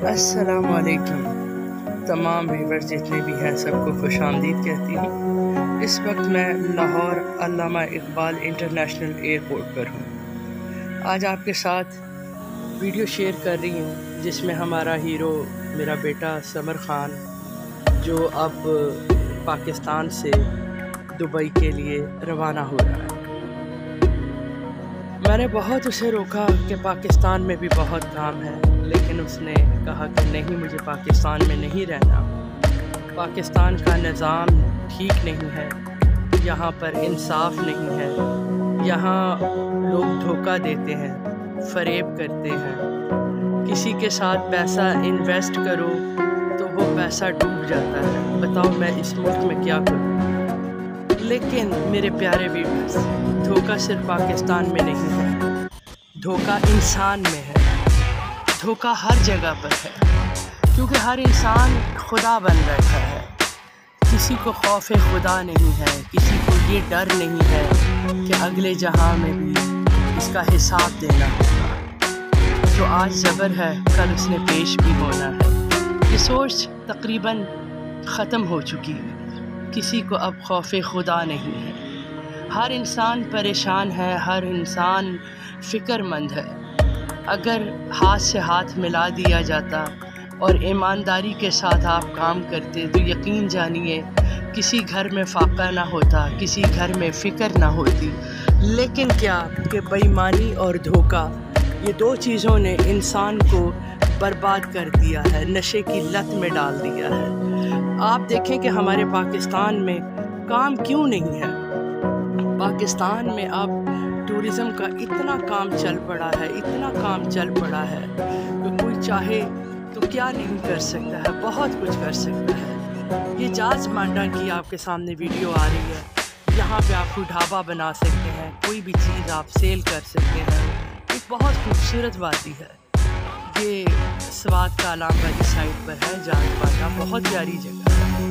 अस्सलामुअलैकुम। तमाम व्यूअर्स जितने भी हैं सबको खुशामदीद कहती हूँ। इस वक्त मैं लाहौर अल्लामा इकबाल इंटरनेशनल एयरपोर्ट पर हूँ। आज आपके साथ वीडियो शेयर कर रही हूँ जिसमें हमारा हीरो मेरा बेटा समर ख़ान जो अब पाकिस्तान से दुबई के लिए रवाना हो रहा है। मैंने बहुत उसे रोका कि पाकिस्तान में भी बहुत काम है, लेकिन उसने कहा कि नहीं, मुझे पाकिस्तान में नहीं रहना। पाकिस्तान का निज़ाम ठीक नहीं है, यहाँ पर इंसाफ नहीं है, यहाँ लोग धोखा देते हैं, फ़रेब करते हैं। किसी के साथ पैसा इन्वेस्ट करो तो वो पैसा डूब जाता है। बताओ मैं इस मुल्क में क्या करूँ। लेकिन मेरे प्यारे व्यूअर्स, धोखा सिर्फ पाकिस्तान में नहीं है, धोखा इंसान में है, धोखा हर जगह पर है, क्योंकि हर इंसान खुदा बन बैठा है। किसी को खौफ खुदा नहीं है, किसी को ये डर नहीं है कि अगले जहां में भी इसका हिसाब देना होगा। जो आज ज़बर है कल उसने पेश भी होना है। ये सोच तकरीबन ख़त्म हो चुकी है। किसी को अब खौफ खुदा नहीं है। हर इंसान परेशान है, हर इंसान फ़िक्रमंद है। अगर हाथ से हाथ मिला दिया जाता और ईमानदारी के साथ आप काम करते तो यकीन जानिए किसी घर में फाका ना होता, किसी घर में फ़िक्र ना होती। लेकिन क्या कि बेईमानी और धोखा, ये दो चीज़ों ने इंसान को बर्बाद कर दिया है, नशे की लत में डाल दिया है। आप देखें कि हमारे पाकिस्तान में काम क्यों नहीं है। पाकिस्तान में अब टूरिज़म का इतना काम चल पड़ा है, इतना काम चल पड़ा है कि कोई चाहे तो क्या नहीं कर सकता है, बहुत कुछ कर सकता है। ये जाज मांडा की आपके सामने वीडियो आ रही है। यहाँ पे आप कोई ढाबा बना सकते हैं, कोई भी चीज़ आप सेल कर सकते हैं। एक बहुत खूबसूरत वादी है ये, स्वात का आलाम वाली साइड पर है, जाज मांडा बहुत प्यारी जगह है।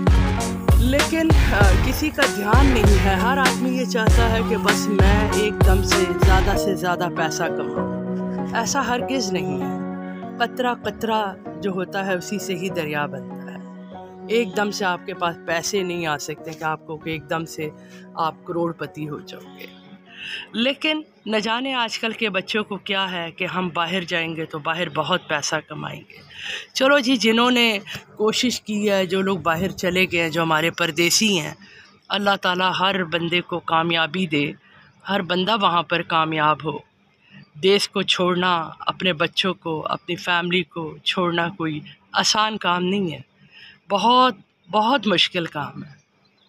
लेकिन किसी का ध्यान नहीं है। हर आदमी ये चाहता है कि बस मैं एकदम से ज़्यादा पैसा कमाऊँ। ऐसा हरगिज़ नहीं है। कतरा कतरा जो होता है उसी से ही दरिया बनता है। एकदम से आपके पास पैसे नहीं आ सकते कि आपको कि एकदम से आप करोड़पति हो जाओगे। लेकिन न जाने आजकल के बच्चों को क्या है कि हम बाहर जाएंगे तो बाहर बहुत पैसा कमाएंगे। चलो जी, जिन्होंने कोशिश की है, जो लोग बाहर चले गए हैं, जो हमारे परदेसी हैं, अल्लाह ताला हर बंदे को कामयाबी दे, हर बंदा वहाँ पर कामयाब हो। देश को छोड़ना, अपने बच्चों को, अपनी फैमिली को छोड़ना कोई आसान काम नहीं है, बहुत बहुत मुश्किल काम है।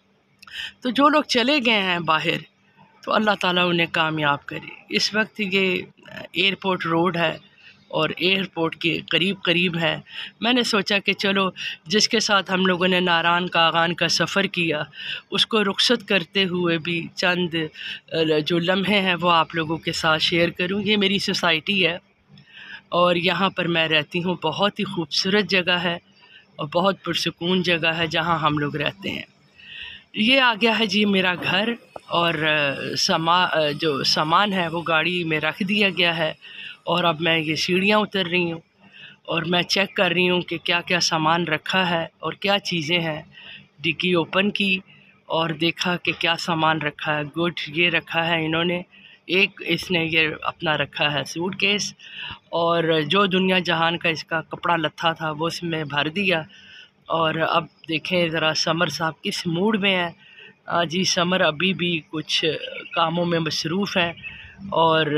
तो जो लोग चले गए हैं बाहर तो अल्लाह ताला उन्हें कामयाब करे। इस वक्त ये एयरपोर्ट रोड है और एयरपोर्ट के करीब है। मैंने सोचा कि चलो जिसके साथ हम लोगों ने नारान कागान का सफ़र किया उसको रुखसत करते हुए भी चंद जो लम्हे हैं वो आप लोगों के साथ शेयर करूं। ये मेरी सोसाइटी है और यहाँ पर मैं रहती हूँ। बहुत ही खूबसूरत जगह है और बहुत पुरसुकून जगह है जहाँ हम लोग रहते हैं। ये आ गया है जी मेरा घर और जो सामान है वो गाड़ी में रख दिया गया है और अब मैं ये सीढ़ियाँ उतर रही हूँ और मैं चेक कर रही हूँ कि क्या क्या सामान रखा है और क्या चीज़ें हैं। डिक्की ओपन की और देखा कि क्या सामान रखा है। गुड, ये रखा है इन्होंने, एक इसने ये अपना रखा है सूटकेस और जो दुनिया जहान का इसका कपड़ा लत्था था वो इसमें भर दिया। और अब देखें ज़रा समर साहब किस मूड में है। जी समर अभी भी कुछ कामों में मसरूफ़ है। और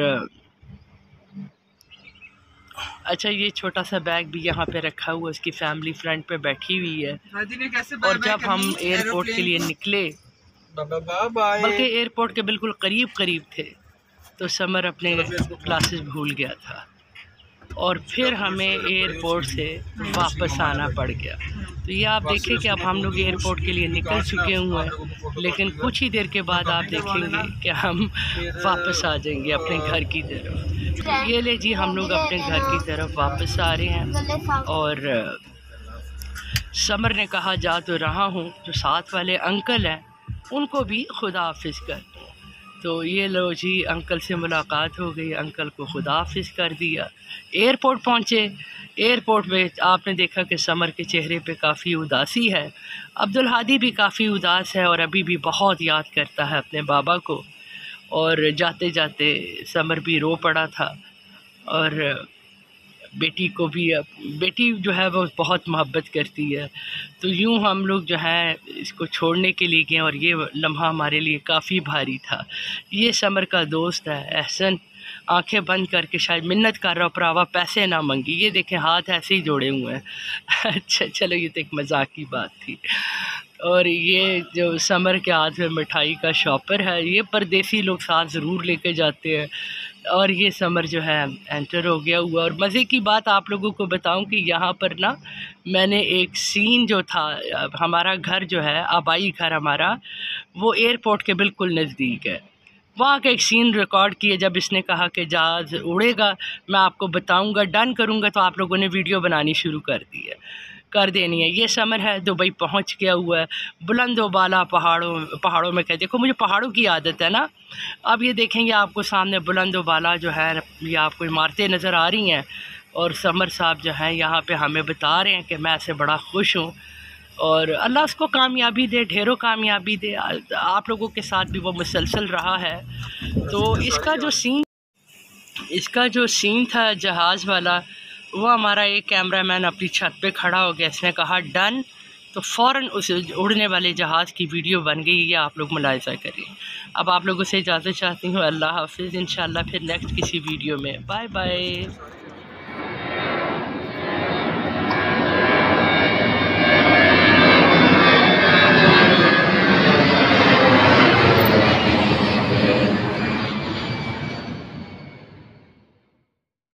अच्छा, ये छोटा सा बैग भी यहाँ पे रखा हुआ, इसकी फैमिली फ्रंट पे बैठी हुई है। और जब हम एयरपोर्ट के लिए निकले, बल्कि एयरपोर्ट के बिल्कुल करीब थे, तो समर अपने क्लासेस भूल गया था और फिर हमें एयरपोर्ट से वापस आना पड़ गया। तो ये आप देखें कि अब हम लोग एयरपोर्ट के लिए निकल चुके हुए हैं, लेकिन कुछ ही देर के बाद आप देखेंगे कि हम वापस आ जाएंगे अपने घर की तरफ। ये ले जी, हम लोग अपने घर की तरफ वापस आ रहे हैं। और समर ने कहा जा तो रहा हूँ, जो साथ वाले अंकल हैं उनको भी खुदा हाफिज़ कर। तो ये लो जी, अंकल से मुलाकात हो गई, अंकल को खुदाफिज कर दिया। एयरपोर्ट पहुँचे। एयरपोर्ट में आपने देखा कि समर के चेहरे पे काफ़ी उदासी है। अब्दुल हादी भी काफ़ी उदास है और अभी भी बहुत याद करता है अपने बाबा को। और जाते जाते समर भी रो पड़ा था। और बेटी को भी, बेटी जो है वो बहुत मोहब्बत करती है। तो यूँ हम लोग जो है इसको छोड़ने के लिए गए और ये लम्हा हमारे लिए काफ़ी भारी था। ये समर का दोस्त है एहसन, आंखें बंद करके शायद मिन्नत कर रहा, भरावा पैसे ना मंगी। ये देखें हाथ ऐसे ही जोड़े हुए हैं। अच्छा चलो, ये तो एक मजाक की बात थी। और ये जो समर के हाथ में मिठाई का शॉपर है, ये परदेसी लोग साथ ज़रूर लेके जाते हैं। और ये समर जो है एंटर हो गया हुआ। और मज़े की बात आप लोगों को बताऊं कि यहाँ पर ना मैंने एक सीन जो था, हमारा घर जो है आबाई घर हमारा, वो एयरपोर्ट के बिल्कुल नज़दीक है। वहाँ का एक सीन रिकॉर्ड किया। जब इसने कहा कि जहाज़ उड़ेगा मैं आपको बताऊंगा, डन करूंगा, तो आप लोगों ने वीडियो बनानी शुरू कर देनी है। ये समर है, दुबई पहुंच गया हुआ है, बुलंद बाला पहाड़ों में। कह देखो, मुझे पहाड़ों की आदत है ना। अब ये देखेंगे आपको सामने बुलंद बाला जो है, ये आपको इमारतें नज़र आ रही हैं। और समर साहब जो हैं यहाँ पे हमें बता रहे हैं कि मैं ऐसे बड़ा खुश हूँ और अल्लाह उसको कामयाबी दे, ढेरों कामयाबी दे। आप लोगों के साथ भी वो मुसलसल रहा है। तो इसका जो सीन था जहाज़ वाला, वो हमारा एक कैमरामैन अपनी छत पे खड़ा हो गया। इसने कहा डन, तो फ़ौरन उस उड़ने वाले जहाज़ की वीडियो बन गई। ये आप लोग मुलाहिज़ा करें। अब आप लोगों से इजाज़त चाहती हूँ। अल्लाह हाफ़िज़। इंशाअल्लाह फिर नेक्स्ट किसी वीडियो में। Bye bye.